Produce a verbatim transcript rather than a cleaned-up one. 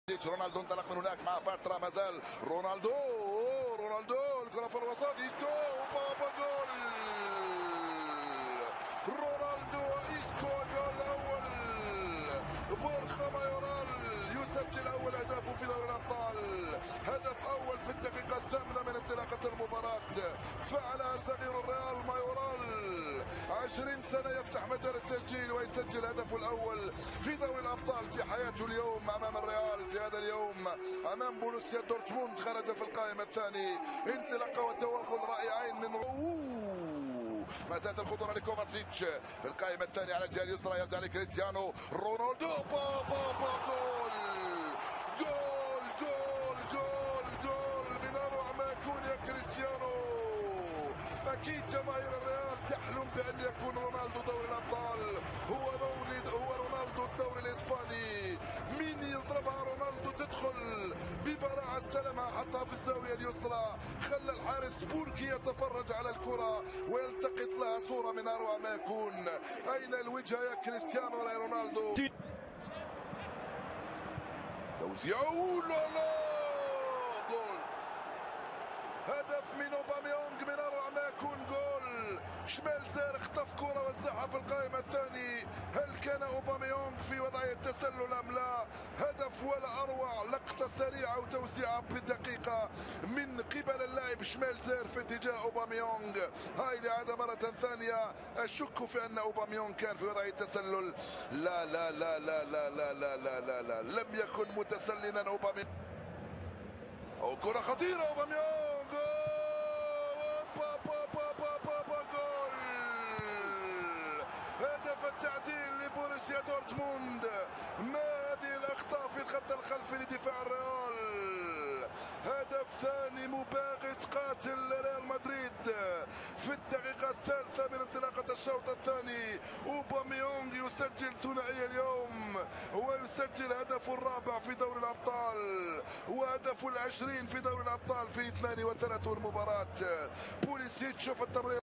رونالدو انطلق من هناك مع بارترا، مازال رونالدو رونالدو الكرة في الوسط، إيسكو بابا جول. رونالدو وإيسكو الجول الأول. بورخا مايورال يسجل أول أهدافه في دوري الأبطال، هدف أول في الدقيقة الثامنة من انطلاقة المباراة، فعلها صغير الريال مايورال، عشرين سنة يفتح مجال التسجيل ويسجل هدفه الأول في دوري الأبطال في حياته اليوم أمام الريال. في هذا اليوم أمام بروسيا دورتموند خرج في القائمة الثاني، انطلاقة وتوغل رائعين من أوه. ما زالت الخطورة لكوفاسيتش في القائمة الثانية على الجهة اليسرى، يرجع لكريستيانو رونالدو، با با با جول جول جول جول جول من أروع ما يكون يا كريستيانو. أكيد جماهير الريال تحلم بأن يكون رونالدو دوري الأبطال، هو مولد هو رونالدو الدوري الإسباني. مين يضربها رونالدو تدخل ببراعة، استلمها حطها في الزاوية اليسرى، خلى الحارس بوركي يتفرج على الكرة ويلتقط لها صورة من أروع ما يكون. أين الوجهة يا كريستيانو يا رونالدو؟ توزيع لا لا جول، هدف من اوباميونغ من اروع ما يكون، جول شمال زار، اختطف كرة وزعها في القائمة الثاني. هل كان اوباميونغ في وضعية تسلل ام لا؟ هدف ولا اروع، لقطة سريعة وتوزيعة بدقيقة من قبل اللاعب شمال زار في اتجاه اوباميونغ. هاي الإعادة مرة ثانية، اشك في ان اوباميونغ كان في وضعية تسلل. لا لا لا لا لا لا لا لا لا, لا. لم يكن متسللا اوباميونغ. أو كرة خطيرة أوباميونغ، با با با با با با جول، هدف التعديل لبورسيا دورتموند. ما هذه الأخطاء في الخط الخلفي لدفاع الريال؟ هدف ثاني مباغت قاتل ريال مدريد في الدقيقة الثالثة من انطلاقة الشوط الثاني. أوباميونغ يسجل ثنائية اليوم ويسجل هدفه الرابع في دوري الأبطال وهدفه العشرين في دوري الأبطال في اثنين وثلاثين مباراة. بوليسيتش في التمرير.